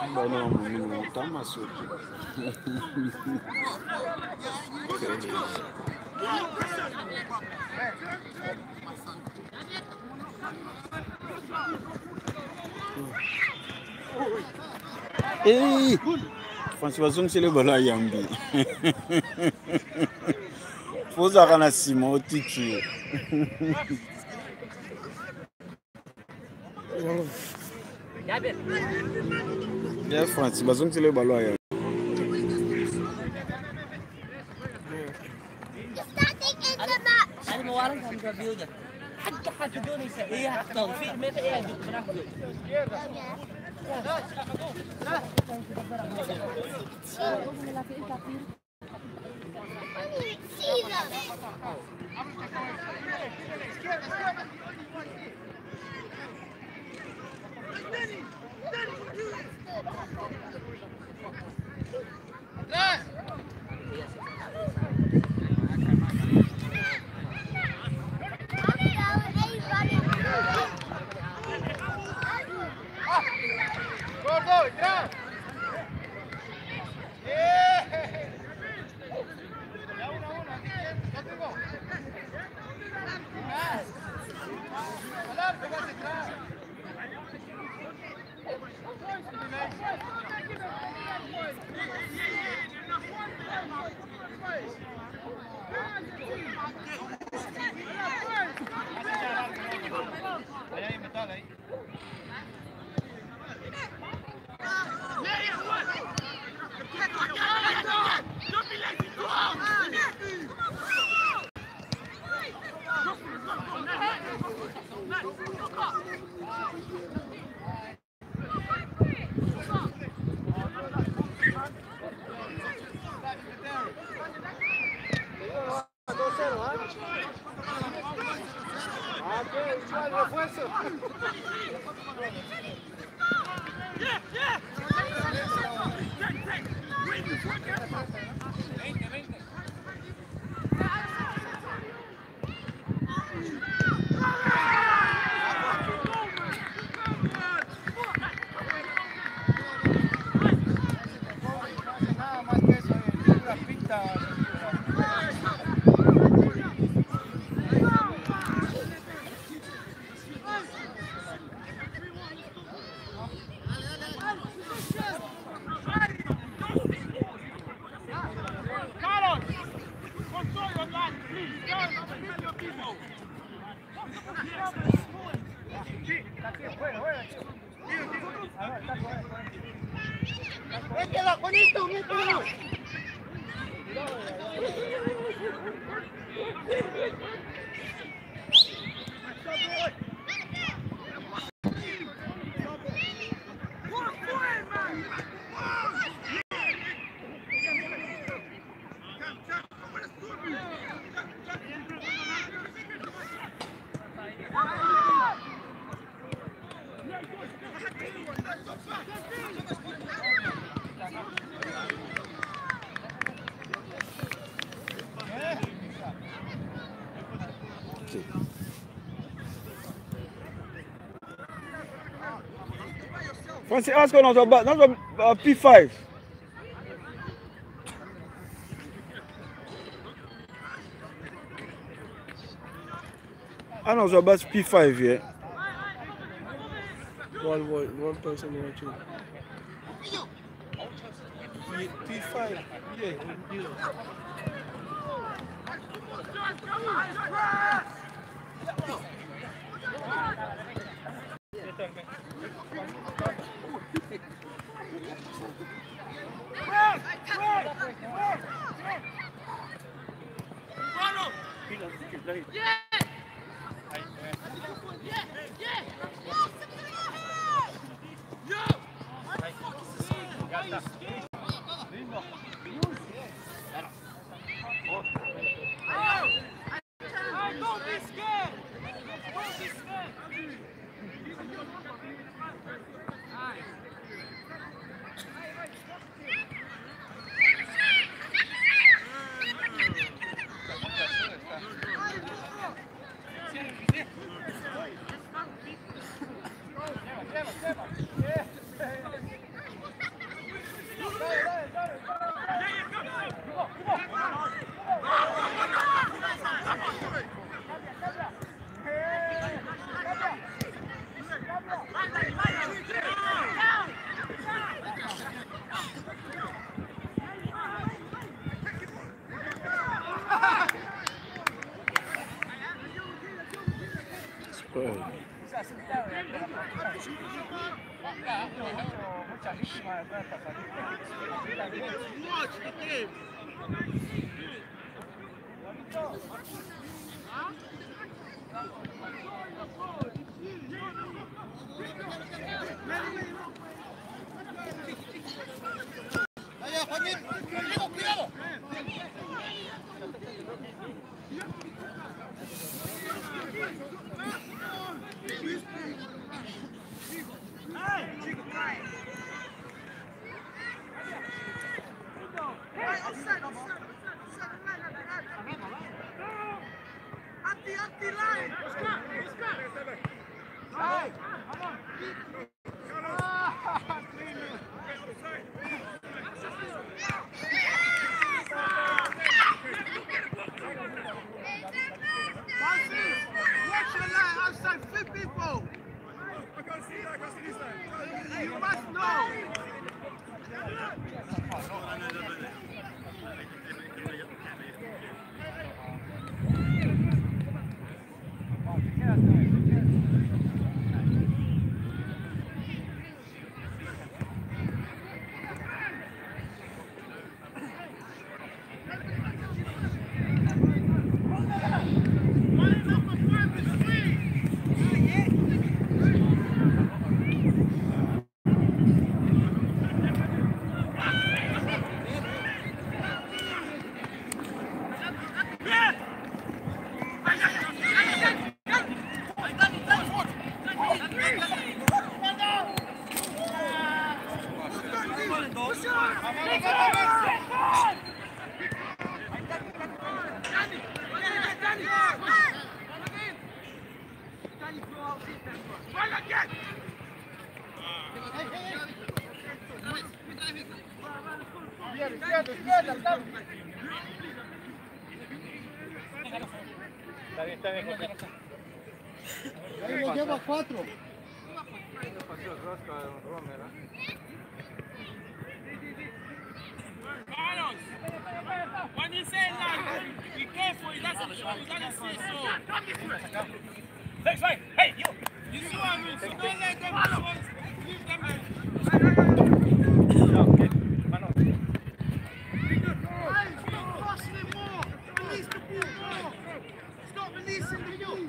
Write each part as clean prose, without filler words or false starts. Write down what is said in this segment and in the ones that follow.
Bueno, no está más útil. Hey! Francois c'est le ballon à Yambi. Faut ça qu'on a Simon au titre. Yeah, Francois c'est le ballon à Yambi. حد دون ايه توفيق متى ايه ¡Mételo, Juanito! ¡Mételo! Francis, ask her not about P5. I know about P5 here. One person in two. P5, yeah. Ahí lo lleva 4. When you say that, be careful, he doesn't see so. Next way, hey, you! You see what I mean? So don't let them leave them Stop crossing it more! Release the ball more! Stop releasing the ball!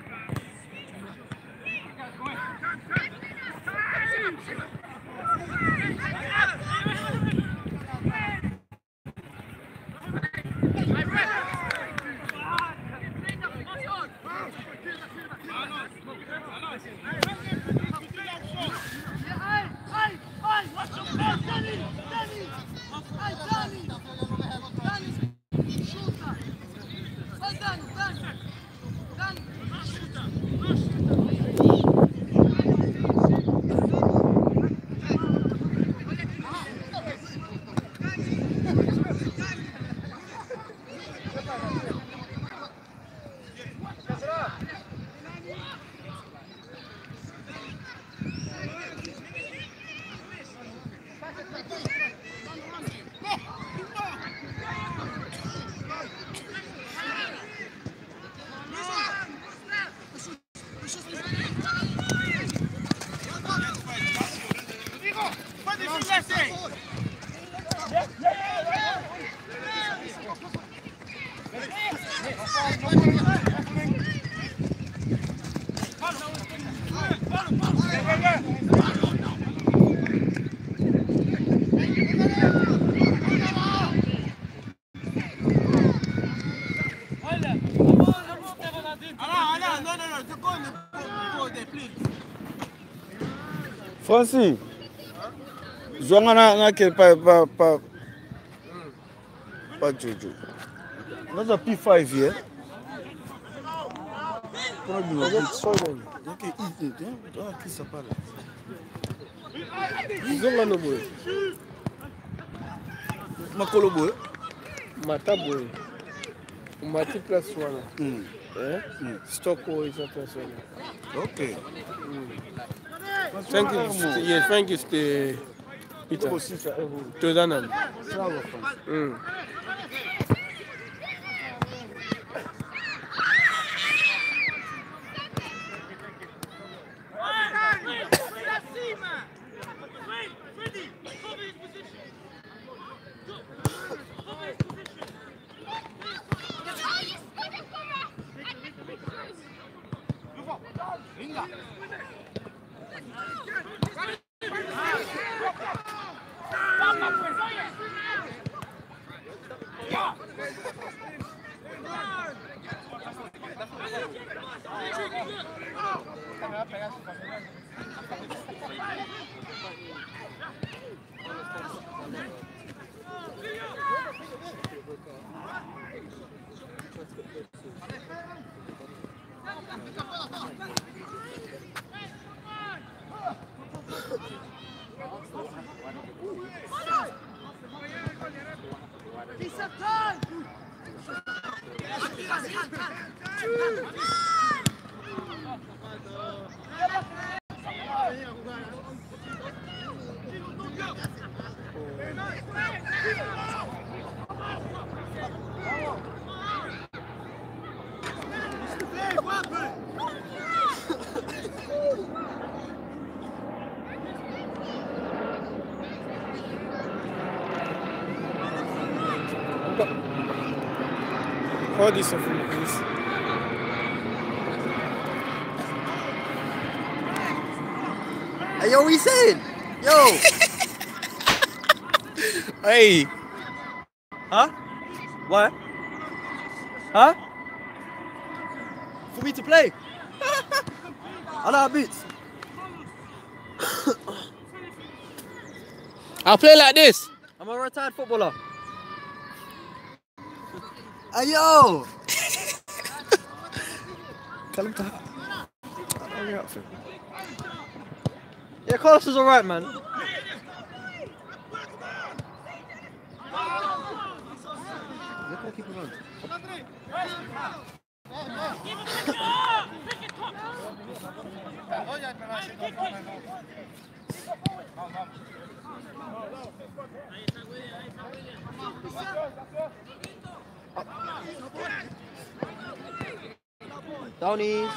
Francis, zonga na ke pa Jojo. That's a P5 here. Okay, eat it. Aqui essa para. Zonga no boy. Makolo boy. Mata boy. Mati plus 1. Stock is a plus 1. Okay. Thank you. Yes, thank you, Peter. To Danan. Hold this for me, please. Hey, yo, what you saying? Yo. Hey. Huh? What? Huh? For me to play. I know how boots. I'll play like this. I'm a retired footballer. Hey, yo. Tell him to hurry up. Yeah, Carlos is alright, man. Keep it on. Downies.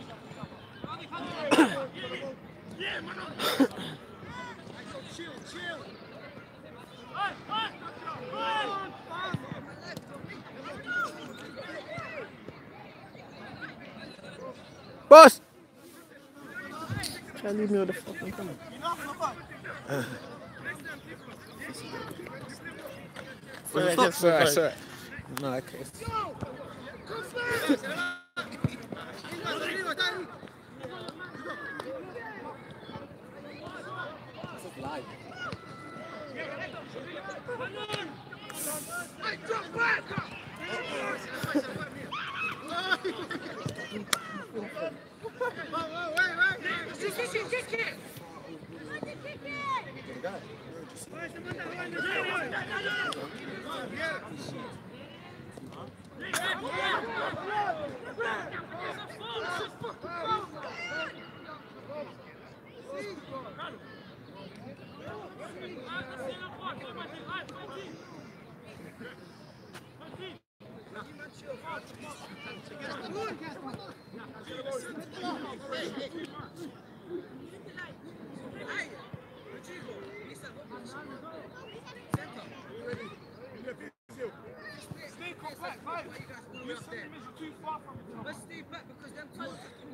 Boss! Can't leave me with the fucking camera. Sorry. No, okay. Let's stay back because them times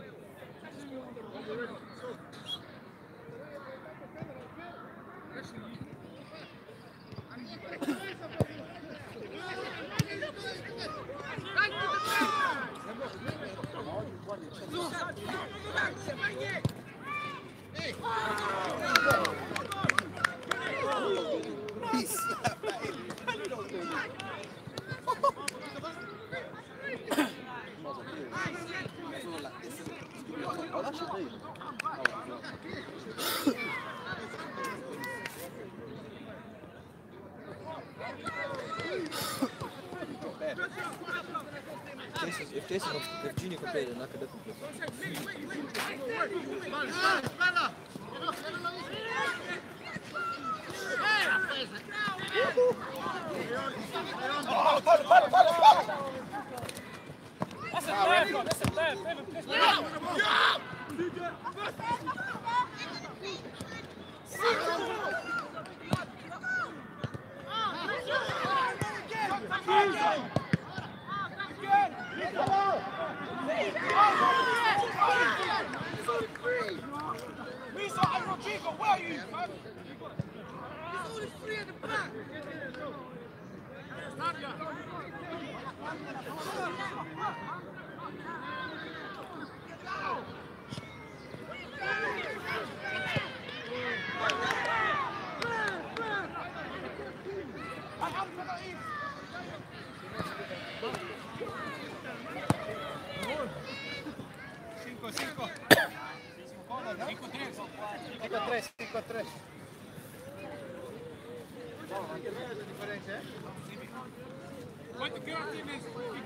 If Junior could play, then I could definitely play. ¿Qué hora tienes?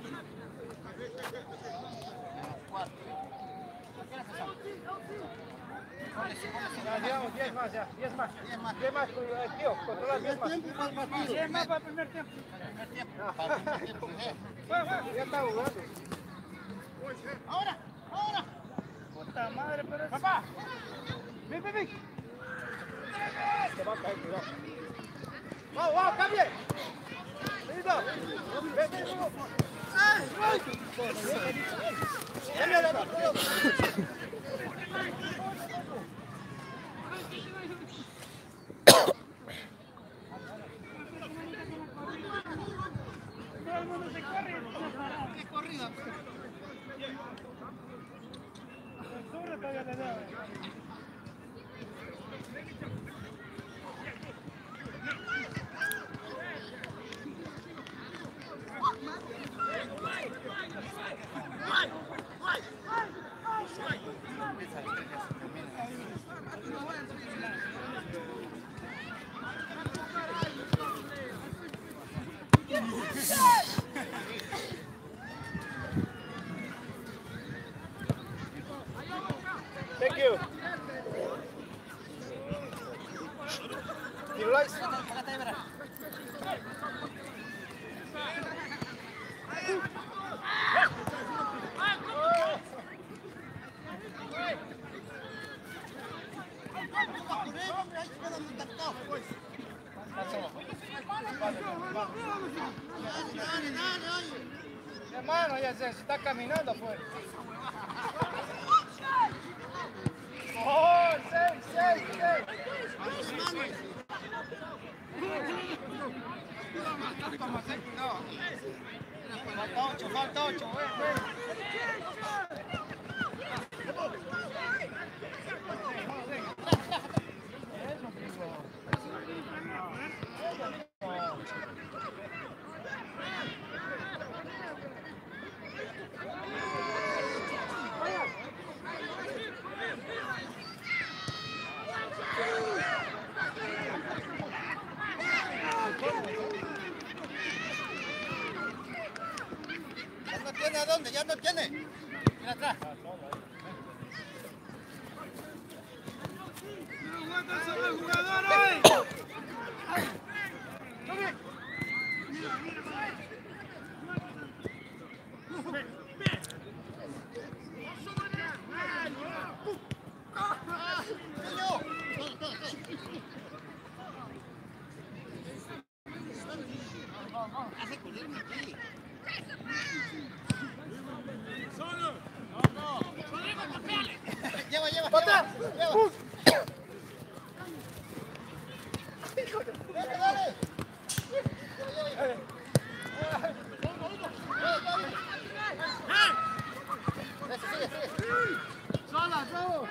Llevamos 10 más ya, 10 más, tío, controla 10 más. 10 más para el primer tiempo. Ya está jugando. Ahora. Puta madre, pero es... Papá. Ven. Se va a caer, cuidado. Vamos, cambie. Venido. Ven. Todo el mundo se corre. ¿Qué corrida? Sobre todavía le da. Thank you. You like? Hermano, ya se está caminando afuera. Oh, 6. Falta 8, ¿A dónde? Ya no tiene. Mira atrás. Lleva. ¡Pata! Dale. ¡Sola, bravo!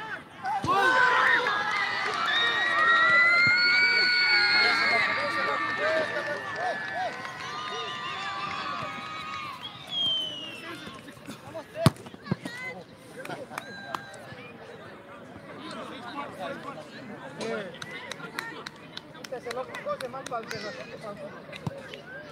Se lo coge más para el que